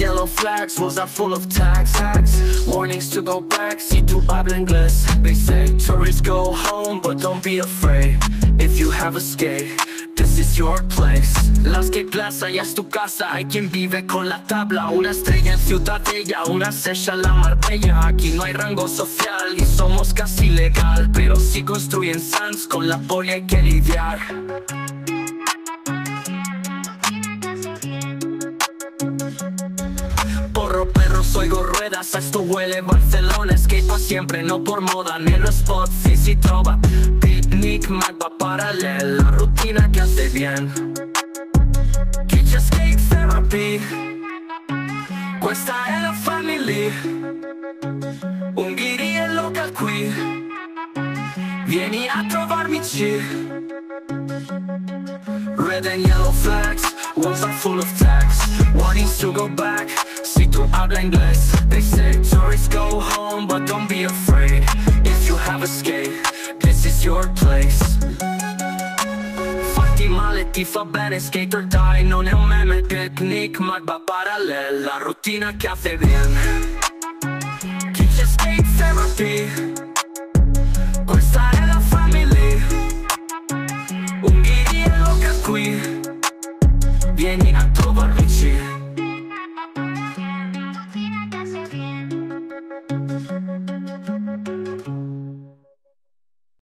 yellow flags, roads are full of tags. Warnings to go back, si tu habla inglés. They say tourists go home, but don't be afraid. If you have a skate, this is your place. La skate plaza ya es tu casa, hay quien vive con la tabla. Una estrella en Ciutadella, una sella en la Marbella. Aquí no hay rango social y somos casi legal, pero si construyen sans con la poli hay que lidiar. Porro, perros, oigo ruedas, a esto huele Barcelona. Skate pa' siempre, no por moda, Nero Spot, Fizzy Trova. Picnic, Magba Parallel, la rutina que hace bien. Kitchen Skate Therapy, questa è la family. Unghiri e local qui, vieni a trovarmi qui. Red and yellow flags, walls are full of tags. Warnings to go back, si tu habla inglés. They say tourists go home, but don't be afraid. If you have a skate, this is your place. Fatti male, ti fa bene, skate or die, non è un meme. Picnic, Magba Parallel, la rutina che hace bien. Kitchen Skate Therapy,